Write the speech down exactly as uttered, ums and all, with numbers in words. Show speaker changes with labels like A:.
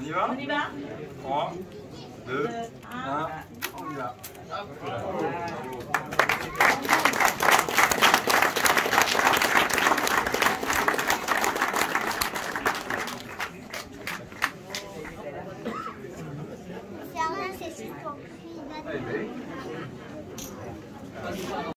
A: y va?
B: On y va?
A: trois, deux, un, on y va.
C: C'est rien, c'est juste pour.
A: Allez,